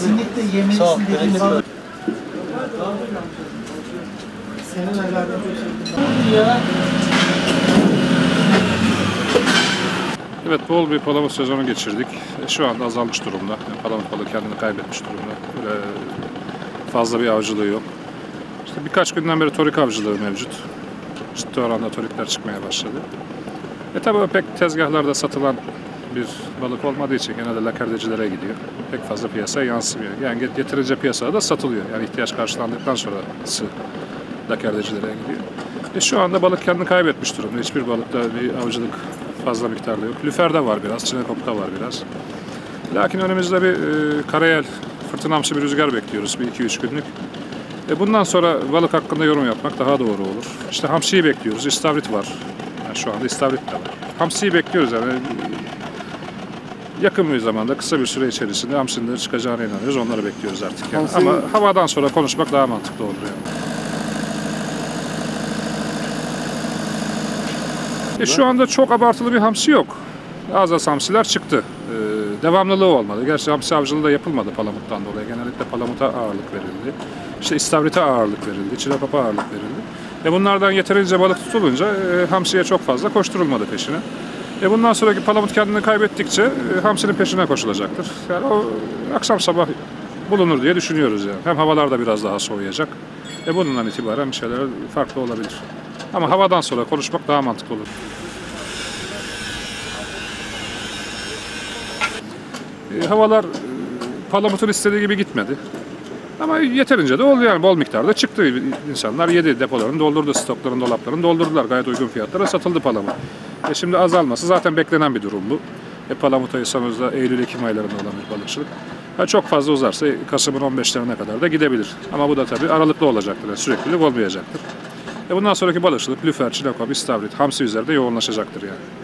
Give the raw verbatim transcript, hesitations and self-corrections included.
Kesinlikle yemelisin dediğim balık. Senin alakalı ya. Evet, bol bir palamut sezonu geçirdik. E, şu anda azalmış durumda. Yani palamut balığı kendini kaybetmiş durumda. Böyle fazla bir avcılığı yok. İşte birkaç günden beri torik avcılığı mevcut. Ciddi oranda torikler çıkmaya başladı. E tabi pek tezgahlarda satılan bir balık olmadığı için genelde lakardecilere gidiyor. Pek fazla piyasaya yansımıyor. Yani yeterince piyasada da satılıyor. Yani ihtiyaç karşılandıktan sonrası lakardecilere gidiyor. E şu anda balık kendini kaybetmiş durumda. Hiçbir balıkta bir avcılık fazla miktarda yok. Lüfer'de var biraz, çinekop'ta var biraz. Lakin önümüzde bir e, karayel, fırtınamsı bir rüzgar bekliyoruz bir iki üç günlük. E bundan sonra balık hakkında yorum yapmak daha doğru olur. İşte hamsiyi bekliyoruz, istavrit var. Yani şu anda istavrit de var. Hamsiyi bekliyoruz yani. Yakın bir zamanda, kısa bir süre içerisinde hamsinin de çıkacağına inanıyoruz. Onları bekliyoruz artık. Yani. Ama havadan sonra konuşmak daha mantıklı olur yani. E şu anda çok abartılı bir hamsi yok. Az az hamsiler çıktı. Ee, devamlılığı olmadı. Gerçi hamsi avcılığı da yapılmadı palamuttan dolayı. Genellikle palamuta ağırlık verildi. İşte istavrite ağırlık verildi. Çinekop'a ağırlık verildi. E bunlardan yeterince balık tutulunca e, hamsiye çok fazla koşturulmadı peşine. E bundan sonraki palamut kendini kaybettikçe e, hamsinin peşine koşulacaktır. Yani o akşam sabah bulunur diye düşünüyoruz yani. Hem havalar da biraz daha soğuyacak. E bundan itibaren bir şeyler farklı olabilir. Ama havadan sonra konuşmak daha mantıklı olur. E, havalar e, palamutun istediği gibi gitmedi. Ama yeterince de oldu yani bol miktarda çıktı. İnsanlar yedi, depolarını doldurdu, stoklarını, dolaplarını doldurdular. Gayet uygun fiyatlara satıldı palamut. E şimdi azalması zaten beklenen bir durum bu. E, palamut ayı sonunda Eylül-Ekim aylarında olan bir balıkçılık. Ha, çok fazla uzarsa Kasım'ın on beşlerine kadar da gidebilir. Ama bu da tabii aralıklı olacaktır, yani süreklilik olmayacaktır. E bundan sonraki balıkçılık lüfer, çinekop, istavrit, hamsi üzerinde yoğunlaşacaktır yani.